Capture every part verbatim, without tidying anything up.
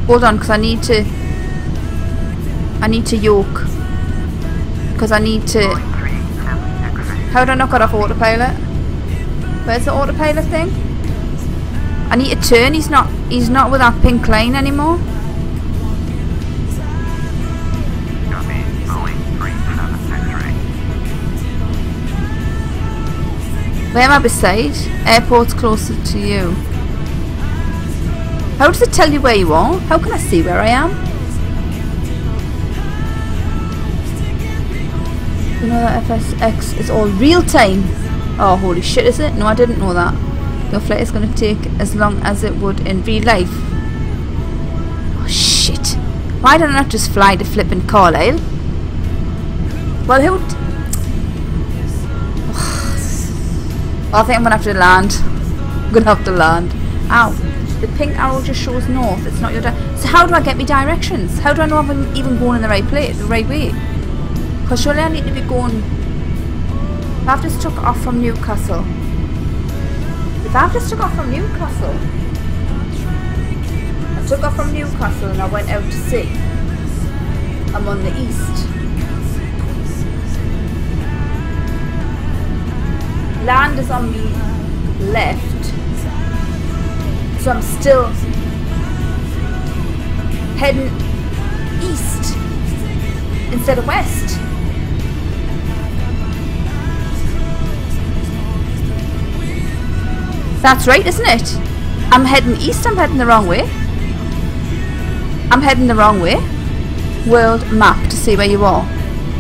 Hold on, because I need to... I need to yoke. Because I need to... How do I not get off autopilot? Where's the autopilot thing? I need to turn. He's not. He's not with that pink line anymore. Where am I beside? Airport's closer to you. How does it tell you where you are? How can I see where I am? You know that F S X is all real time. Oh, holy shit, is it? No, I didn't know that. Your flight is going to take as long as it would in real life. Oh, shit. Why did I not just fly to flippin' Carlisle? Well, who... Oh, I think I'm going to have to land. I'm going to have to land. Ow. The pink arrow just shows north. It's not your... Di so how do I get me directions? How do I know if I'm even going in the right place, the right way? Because surely I need to be going... If I've just took off from Newcastle... If I've just took off from Newcastle... I took off from Newcastle and I went out to sea. I'm on the east. Land is on me left. So I'm still heading east instead of west. That's right, isn't it? I'm heading east, I'm heading the wrong way. I'm heading the wrong way. World map to see where you are.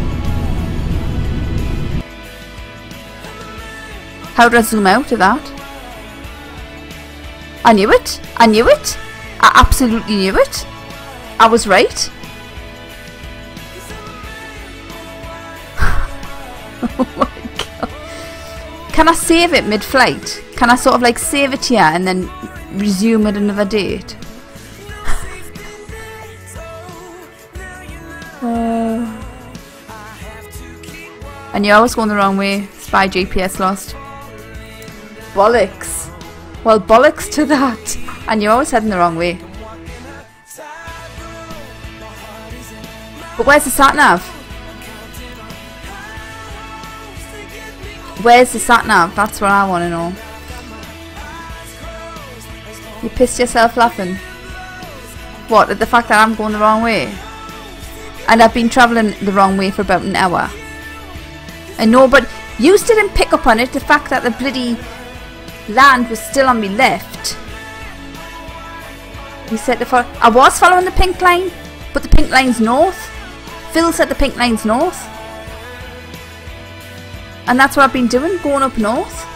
How do I zoom out of that? I knew it. I knew it. I absolutely knew it. I was right. Oh my god. Can I save it mid-flight? Can I sort of like save it here and then resume at another date? uh, I knew I was going the wrong way. Spy G P S lost. Bollocks. Well, bollocks to that. I knew I was heading the wrong way. But where's the sat-nav? Where's the sat-nav? That's what I want to know. You pissed yourself laughing? What, at the fact that I'm going the wrong way? And I've been travelling the wrong way for about an hour. I know, but you didn't pick up on it, the fact that the bloody land was still on me left. You said the fo- I was following the pink line, but the pink line's north. Phil said the pink line's north. And that's what I've been doing, going up north.